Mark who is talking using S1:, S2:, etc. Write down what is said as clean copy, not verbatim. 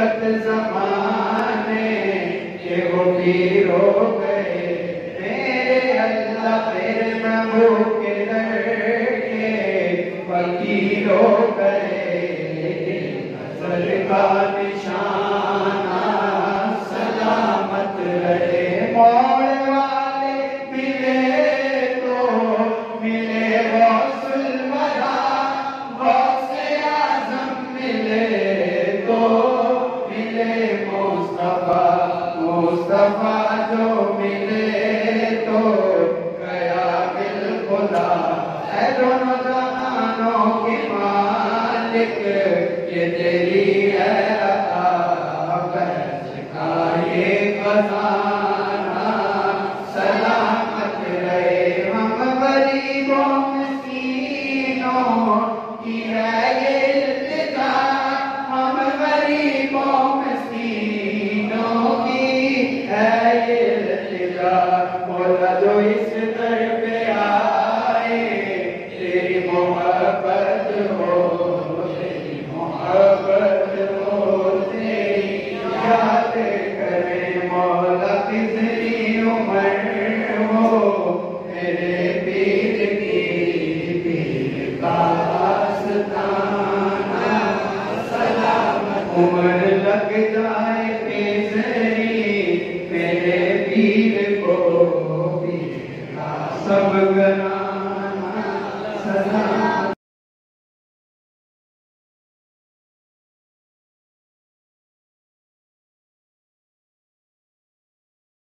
S1: हकीकत ज़माने के वो पीर हो गए मेरे अल्लाह, फिर मैं भूखे लड़के फकीर हो गए। नज़र का निशाना सलामत रहे, मोड़ वाले मिले तो मिले गौसुल वरा, गौसे आज़म मिले तो मिले मुस्तफा, मुस्तफा जो मिले तो गया बिल खुदा। ऐ दोनों जहानों के मालिक ये तेरी है अता, फैज़ का ये खजाना सलामत रहे। हम गरीबों मिस्कीनों की है ये इल्तिजा, हम गरीबों मिस्कीनों की है ये इल्तिजा। मौला जो इस दर पे आए तेरी मोहब्बत हो, तेरी मोहब्बत हो, तेरी याद करे। मौला कितनी उम्र हो मेरे पीर की, पीर का आस्ताना सलामत। उम्र